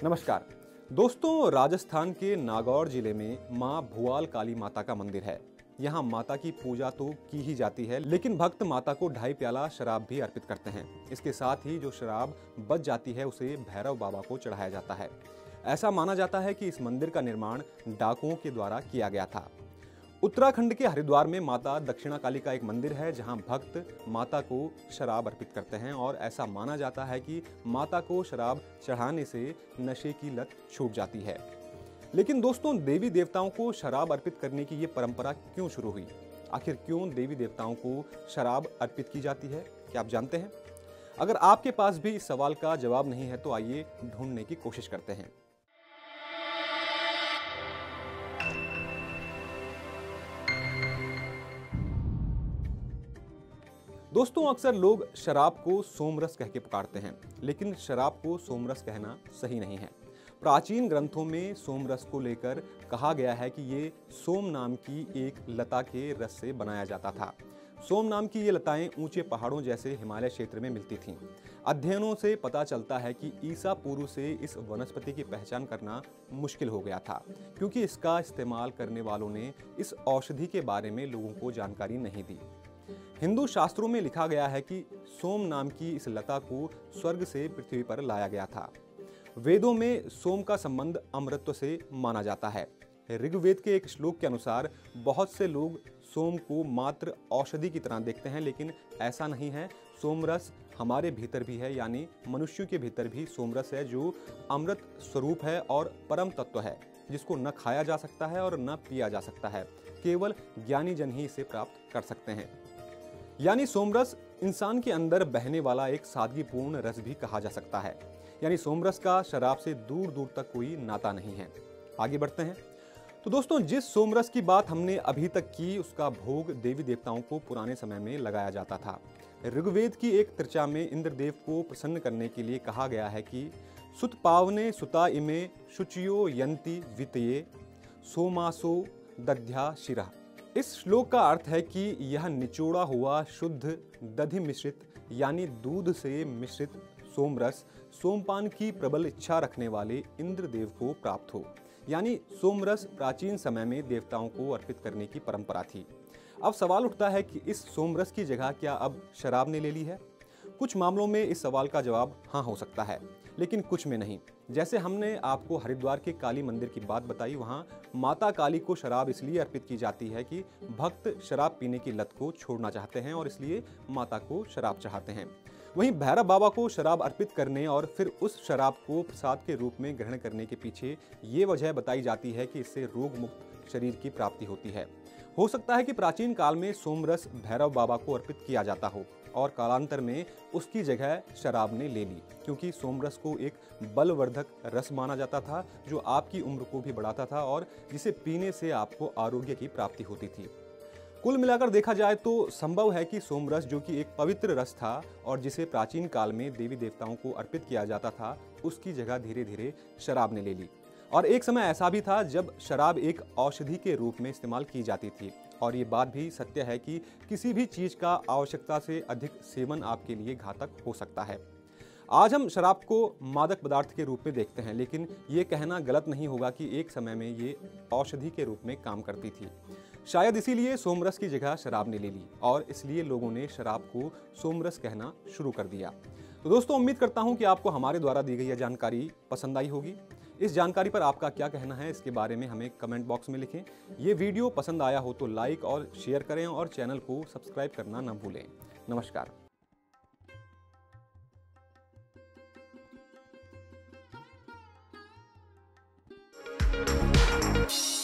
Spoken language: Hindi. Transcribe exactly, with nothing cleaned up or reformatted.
नमस्कार दोस्तों, राजस्थान के नागौर जिले में मां भुआल काली माता का मंदिर है। यहाँ माता की पूजा तो की ही जाती है, लेकिन भक्त माता को ढाई प्याला शराब भी अर्पित करते हैं। इसके साथ ही जो शराब बच जाती है उसे भैरव बाबा को चढ़ाया जाता है। ऐसा माना जाता है कि इस मंदिर का निर्माण डाकुओं के द्वारा किया गया था। उत्तराखंड के हरिद्वार में माता दक्षिणा काली का एक मंदिर है, जहां भक्त माता को शराब अर्पित करते हैं और ऐसा माना जाता है कि माता को शराब चढ़ाने से नशे की लत छूट जाती है। लेकिन दोस्तों, देवी देवताओं को शराब अर्पित करने की ये परंपरा क्यों शुरू हुई? आखिर क्यों देवी देवताओं को शराब अर्पित की जाती है, क्या आप जानते हैं? अगर आपके पास भी इस सवाल का जवाब नहीं है तो आइए ढूंढने की कोशिश करते हैं। दोस्तों, अक्सर लोग शराब को सोमरस कह के पुकारते हैं, लेकिन शराब को सोमरस कहना सही नहीं है। प्राचीन ग्रंथों में सोमरस को लेकर कहा गया है कि ये सोम नाम की एक लता के रस से बनाया जाता था। सोम नाम की ये लताएं ऊंचे पहाड़ों जैसे हिमालय क्षेत्र में मिलती थीं। अध्ययनों से पता चलता है कि ईसा पूर्व से इस वनस्पति की पहचान करना मुश्किल हो गया था, क्योंकि इसका इस्तेमाल करने वालों ने इस औषधि के बारे में लोगों को जानकारी नहीं दी। हिंदू शास्त्रों में लिखा गया है कि सोम नाम की इस लता को स्वर्ग से पृथ्वी पर लाया गया था। वेदों में सोम का संबंध अमृत से माना जाता है। ऋग्वेद के एक श्लोक के अनुसार बहुत से लोग सोम को मात्र औषधि की तरह देखते हैं, लेकिन ऐसा नहीं है। सोमरस हमारे भीतर भी है, यानी मनुष्य के भीतर भी सोमरस है, जो अमृत स्वरूप है और परम तत्व है, जिसको न खाया जा सकता है और न पिया जा सकता है। केवल ज्ञानी जन ही इसे प्राप्त कर सकते हैं। यानी सोमरस इंसान के अंदर बहने वाला एक सादगीपूर्ण रस भी कहा जा सकता है। यानी सोमरस का शराब से दूर दूर तक कोई नाता नहीं है। आगे बढ़ते हैं तो दोस्तों, जिस सोमरस की बात हमने अभी तक की, उसका भोग देवी देवताओं को पुराने समय में लगाया जाता था। ऋग्वेद की एक तृचा में इंद्रदेव को प्रसन्न करने के लिए कहा गया है कि सुत पावने सुता इमे शुचियो यंति वितये सोमासो दध्या शिरा। इस श्लोक का अर्थ है कि यह निचोड़ा हुआ शुद्ध दधि मिश्रित यानी दूध से मिश्रित सोमरस सोमपान की प्रबल इच्छा रखने वाले इंद्रदेव को प्राप्त हो। यानी सोमरस प्राचीन समय में देवताओं को अर्पित करने की परंपरा थी। अब सवाल उठता है कि इस सोमरस की जगह क्या अब शराब ने ले ली है? कुछ मामलों में इस सवाल का जवाब हाँ हो सकता है, लेकिन कुछ में नहीं। जैसे हमने आपको हरिद्वार के काली मंदिर की बात बताई, वहाँ माता काली को शराब इसलिए अर्पित की जाती है कि भक्त शराब पीने की लत को छोड़ना चाहते हैं और इसलिए माता को शराब चाहते हैं। वहीं भैरव बाबा को शराब अर्पित करने और फिर उस शराब को प्रसाद के रूप में ग्रहण करने के पीछे ये वजह बताई जाती है कि इससे रोग मुक्त शरीर की प्राप्ति होती है। हो सकता है कि प्राचीन काल में सोमरस भैरव बाबा को अर्पित किया जाता हो और कालांतर में उसकी जगह शराब ने ले ली, क्योंकि सोमरस को एक बलवर्धक रस माना जाता था, जो आपकी उम्र को भी बढ़ाता था और जिसे पीने से आपको आरोग्य की प्राप्ति होती थी। कुल मिलाकर देखा जाए तो संभव है कि सोमरस, जो कि एक पवित्र रस था और जिसे प्राचीन काल में देवी देवताओं को अर्पित किया जाता था, उसकी जगह धीरे धीरे शराब ने ले ली। और एक समय ऐसा भी था जब शराब एक औषधि के रूप में इस्तेमाल की जाती थी। और ये बात भी सत्य है कि किसी भी चीज़ का आवश्यकता से अधिक सेवन आपके लिए घातक हो सकता है। आज हम शराब को मादक पदार्थ के रूप में देखते हैं, लेकिन ये कहना गलत नहीं होगा कि एक समय में ये औषधि के रूप में काम करती थी। शायद इसीलिए सोमरस की जगह शराब ने ले ली और इसलिए लोगों ने शराब को सोमरस कहना शुरू कर दिया। तो दोस्तों, उम्मीद करता हूँ कि आपको हमारे द्वारा दी गई यह जानकारी पसंद आई होगी। इस जानकारी पर आपका क्या कहना है, इसके बारे में हमें कमेंट बॉक्स में लिखें। ये वीडियो पसंद आया हो तो लाइक और शेयर करें और चैनल को सब्सक्राइब करना न भूलें। नमस्कार। you